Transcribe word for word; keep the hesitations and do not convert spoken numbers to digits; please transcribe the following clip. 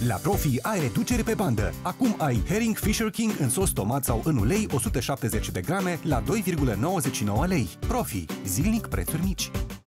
La Profi ai reducere pe bandă. Acum ai herring Fisher King în sos tomat sau în ulei o sută șaptezeci de grame la doi virgulă nouăzeci și nouă lei. Profi. Zilnic prețuri mici.